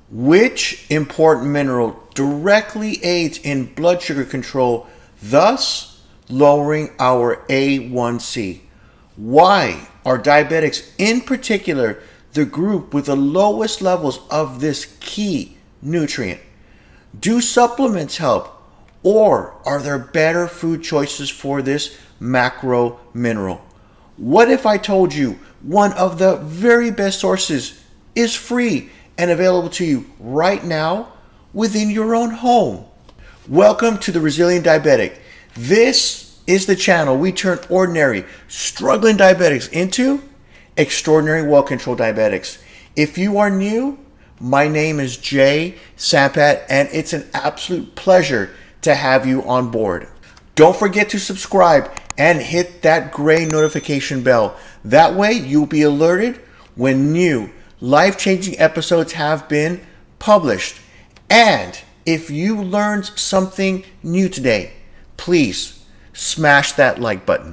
Which important mineral directly aids in blood sugar control, thus lowering our A1C? Why are diabetics, in particular, the group with the lowest levels of this key nutrient? Do supplements help, or are there better food choices for this macro mineral? What if I told you one of the very best sources is free and available to you right now within your own home? Welcome to the Resilient Diabetic. This is the channel we turn ordinary, struggling diabetics into extraordinary, well-controlled diabetics. If you are new, my name is Sampat, and it's an absolute pleasure to have you on board. Don't forget to subscribe and hit that gray notification bell. That way you'll be alerted when new life-changing episodes have been published. And if you learned something new today, please smash that like button.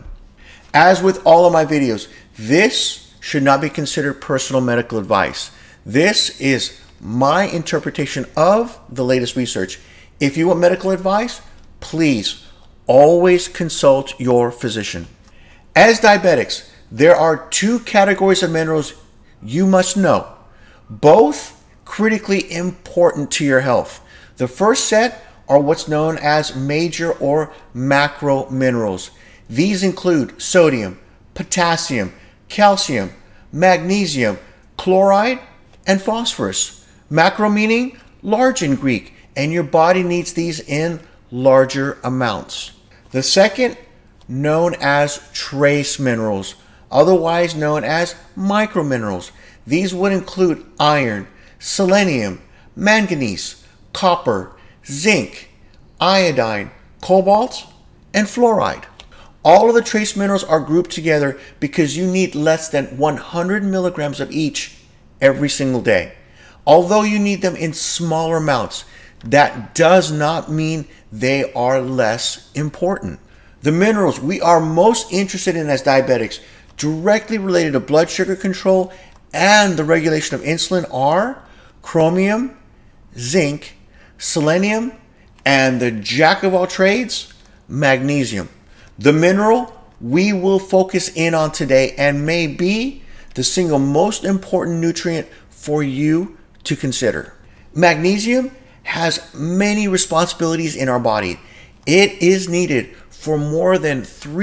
As with all of my videos, this should not be considered personal medical advice. This is my interpretation of the latest research. If you want medical advice, please always consult your physician. As diabetics, there are two categories of minerals you must know, both critically important to your health. The first set are what's known as major or macro minerals. These include sodium, potassium, calcium, magnesium, chloride, and phosphorus. Macro meaning large in Greek, and your body needs these in larger amounts. The second, known as trace minerals, otherwise known as microminerals. These would include iron, selenium, manganese, copper, zinc, iodine, cobalt, and fluoride. All of the trace minerals are grouped together because you need less than 100 milligrams of each every single day. Although you need them in smaller amounts, that does not mean they are less important. The minerals we are most interested in as diabetics, directly related to blood sugar control and the regulation of insulin, are chromium, zinc, selenium, and the jack of all trades, magnesium. The mineral we will focus in on today and may be the single most important nutrient for you to consider. Magnesium has many responsibilities in our body. It is needed for more than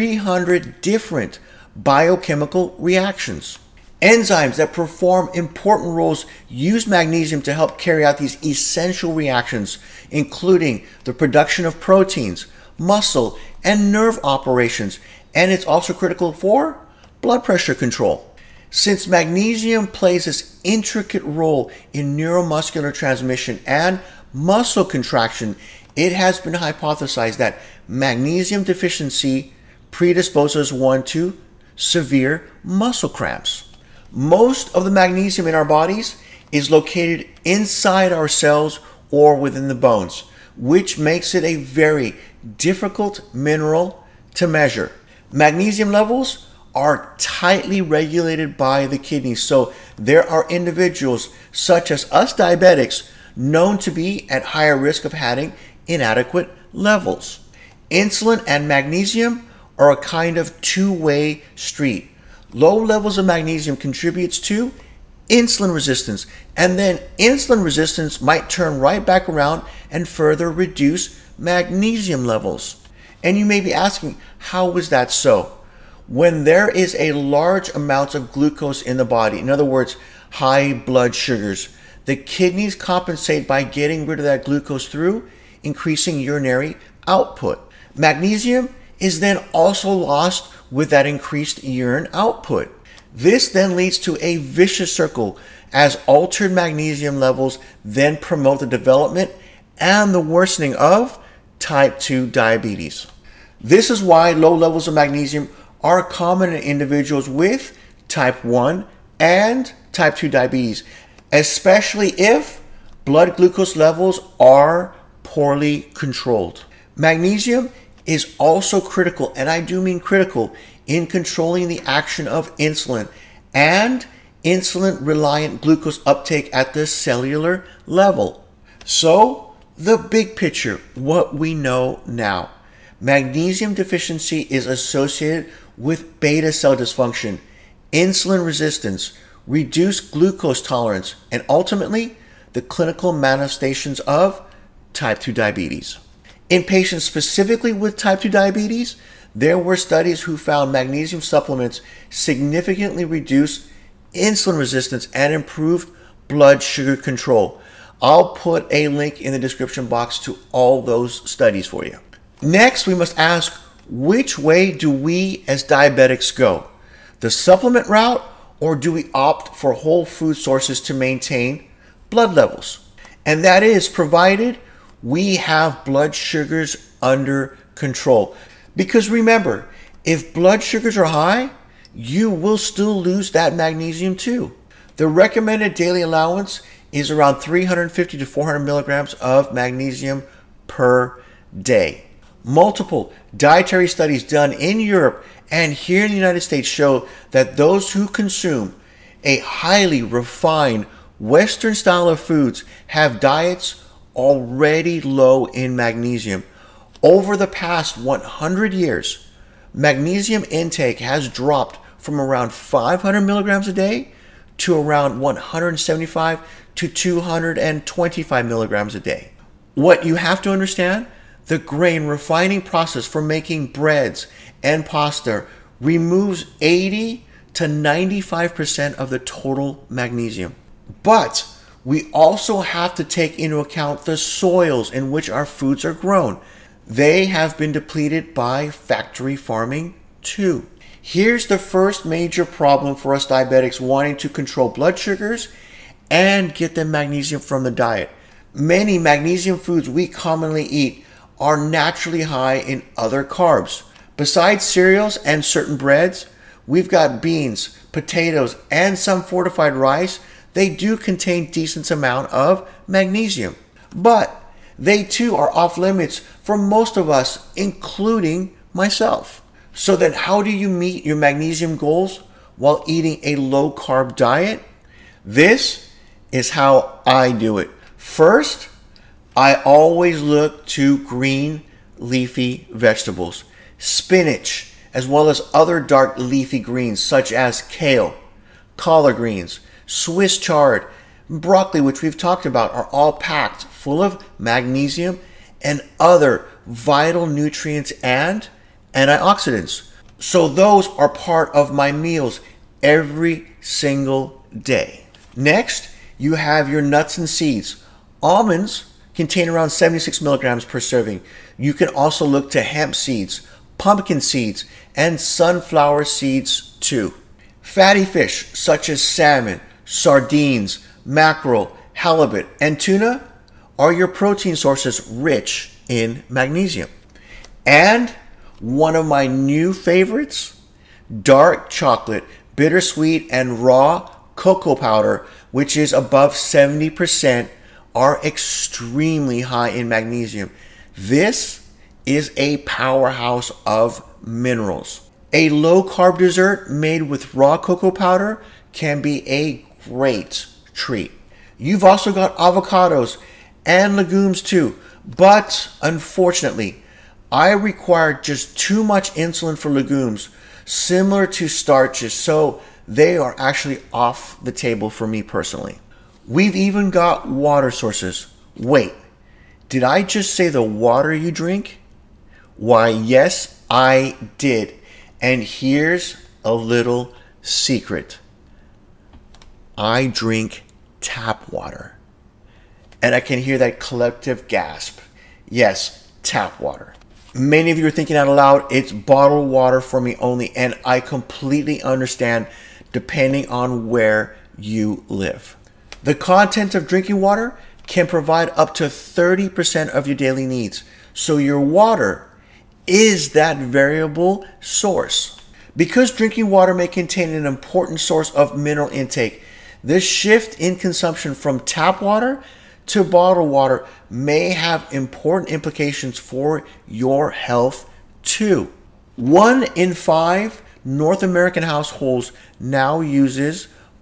300 different biochemical reactions. Enzymes that perform important roles use magnesium to help carry out these essential reactions, including the production of proteins, muscle, and nerve operations, and it's also critical for blood pressure control. Since magnesium plays this intricate role in neuromuscular transmission and muscle contraction, it has been hypothesized that magnesium deficiency predisposes one to severe muscle cramps. Most of the magnesium in our bodies is located inside our cells or within the bones, which makes it a very difficult mineral to measure. Magnesium levels are tightly regulated by the kidneys, so there are individuals such as us diabetics known to be at higher risk of having inadequate levels. Insulin and magnesium are a kind of two-way street. Low levels of magnesium contributes to insulin resistance, and then insulin resistance might turn right back around and further reduce magnesium levels. And you may be asking, how is that so? When there is a large amount of glucose in the body, in other words, high blood sugars, the kidneys compensate by getting rid of that glucose through increasing urinary output. Magnesium is then also lost with that increased urine output. This then leads to a vicious circle, as altered magnesium levels then promote the development and the worsening of type 2 diabetes. This is why low levels of magnesium are common in individuals with type 1 and type 2 diabetes, especially if blood glucose levels are poorly controlled. Magnesium is also critical, and I do mean critical, in controlling the action of insulin and insulin-reliant glucose uptake at the cellular level. So, the big picture, what we know now. Magnesium deficiency is associated with beta cell dysfunction, insulin resistance, reduced glucose tolerance, and ultimately, the clinical manifestations of type 2 diabetes. In patients specifically with type 2 diabetes, there were studies who found magnesium supplements significantly reduced insulin resistance and improved blood sugar control. I'll put a link in the description box to all those studies for you. Next, we must ask, which way do we as diabetics go? The supplement route, or do we opt for whole food sources to maintain blood levels? And that is provided we have blood sugars under control. Because remember, if blood sugars are high, you will still lose that magnesium too. The recommended daily allowance is around 350 to 400 milligrams of magnesium per day. Multiple dietary studies done in Europe and here in the United States show that those who consume a highly refined Western style of foods have diets already low in magnesium. Over the past 100 years, magnesium intake has dropped from around 500 milligrams a day to around 175 to 225 milligrams a day. What you have to understand, the grain refining process for making breads and pasta removes 80 to 95% of the total magnesium. But we also have to take into account the soils in which our foods are grown. They have been depleted by factory farming too. Here's the first major problem for us diabetics wanting to control blood sugars and get the magnesium from the diet. Many magnesium foods we commonly eat are naturally high in other carbs. Besides cereals and certain breads, we've got beans, potatoes, and some fortified rice. They do contain decent amount of magnesium, but they too are off limits for most of us, including myself. So then how do you meet your magnesium goals while eating a low carb diet? This is how I do it. First, I always look to green leafy vegetables, spinach, as well as other dark leafy greens such as kale, collard greens, Swiss chard, broccoli, which we've talked about, are all packed full of magnesium and other vital nutrients and antioxidants. So those are part of my meals every single day. Next, you have your nuts and seeds. Almonds contain around 76 milligrams per serving. You can also look to hemp seeds, pumpkin seeds, and sunflower seeds too. Fatty fish such as salmon, sardines, mackerel, halibut, and tuna are your protein sources rich in magnesium. And one of my new favorites, dark chocolate, bittersweet, and raw cocoa powder, which is above 70%, are extremely high in magnesium. This is a powerhouse of minerals. A low-carb dessert made with raw cocoa powder can be a great treat. You've also got avocados and legumes too, but unfortunately, I require just too much insulin for legumes, similar to starches, so they are actually off the table for me personally. We've even got water sources. Wait, did I just say the water you drink? Why, yes, I did. And here's a little secret. I drink tap water. And I can hear that collective gasp. Yes, tap water. Many of you are thinking out loud, it's bottled water for me only, and I completely understand depending on where you live. The content of drinking water can provide up to 30% of your daily needs. So your water is that variable source. Because drinking water may contain an important source of mineral intake, this shift in consumption from tap water to bottled water may have important implications for your health too. 1 in 5 North American households now uses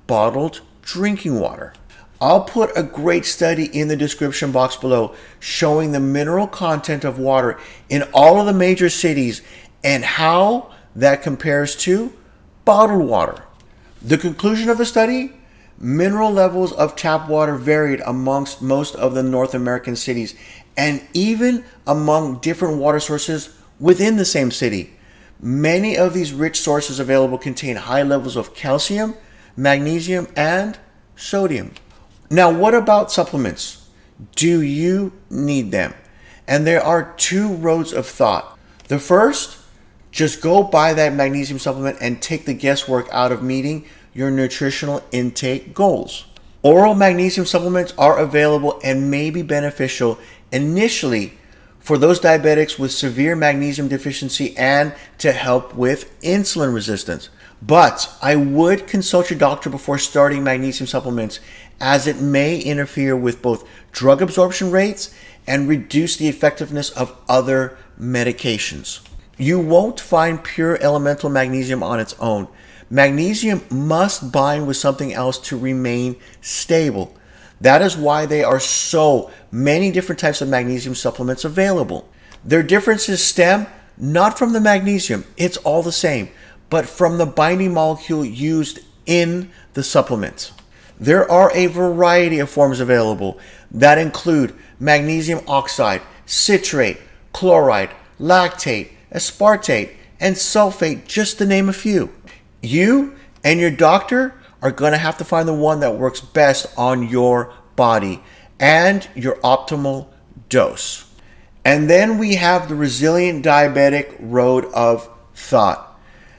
bottled drinking water. I'll put a great study in the description box below showing the mineral content of water in all of the major cities and how that compares to bottled water. The conclusion of the study: mineral levels of tap water varied amongst most of the North American cities and even among different water sources within the same city. Many of these rich sources available contain high levels of calcium, magnesium, and sodium. Now, what about supplements? Do you need them? And there are two roads of thought. The first, just go buy that magnesium supplement and take the guesswork out of meeting your nutritional intake goals. Oral magnesium supplements are available and may be beneficial initially for those diabetics with severe magnesium deficiency and to help with insulin resistance. But I would consult your doctor before starting magnesium supplements, as it may interfere with both drug absorption rates and reduce the effectiveness of other medications. You won't find pure elemental magnesium on its own. Magnesium must bind with something else to remain stable. That is why there are so many different types of magnesium supplements available. Their differences stem not from the magnesium, it's all the same, but from the binding molecule used in the supplement. There are a variety of forms available that include magnesium oxide, citrate, chloride, lactate, aspartate, and sulfate, just to name a few. You and your doctor are going to have to find the one that works best on your body and your optimal dose. And then we have the Resilient Diabetic road of thought.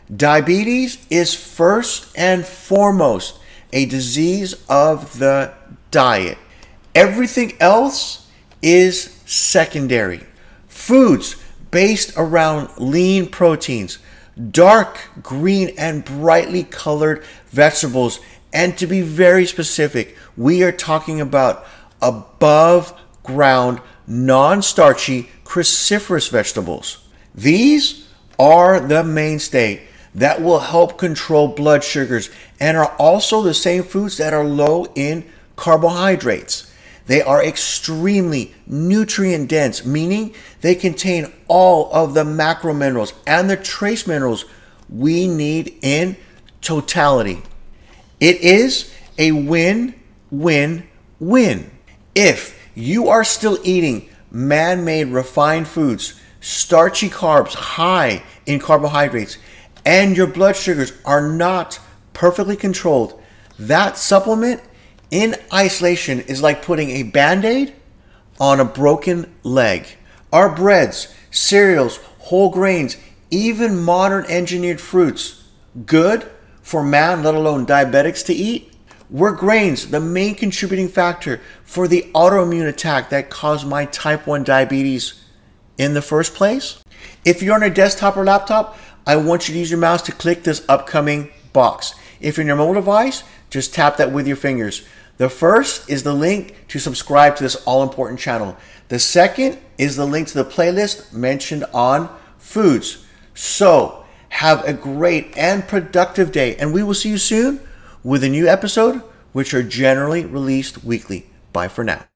Diabetes is first and foremost a disease of the diet. Everything else is secondary. Foods based around lean proteins, dark green and brightly colored vegetables, and to be very specific, we are talking about above ground, non-starchy, cruciferous vegetables. These are the mainstay that will help control blood sugars and are also the same foods that are low in carbohydrates. They are extremely nutrient dense, meaning they contain all of the macro minerals and the trace minerals we need in totality. It is a win-win-win. If you are still eating man-made refined foods, starchy carbs high in carbohydrates, and your blood sugars are not perfectly controlled, that supplement in isolation is like putting a Band-Aid on a broken leg. Our breads, cereals, whole grains, even modern engineered fruits, good for man, let alone diabetics, to eat? Were grains the main contributing factor for the autoimmune attack that caused my type 1 diabetes in the first place? If you're on a desktop or laptop, I want you to use your mouse to click this upcoming box. If you're on your mobile device, just tap that with your fingers. The first is the link to subscribe to this all-important channel. The second is the link to the playlist mentioned on foods. So, have a great and productive day, and we will see you soon with a new episode, which are generally released weekly. Bye for now.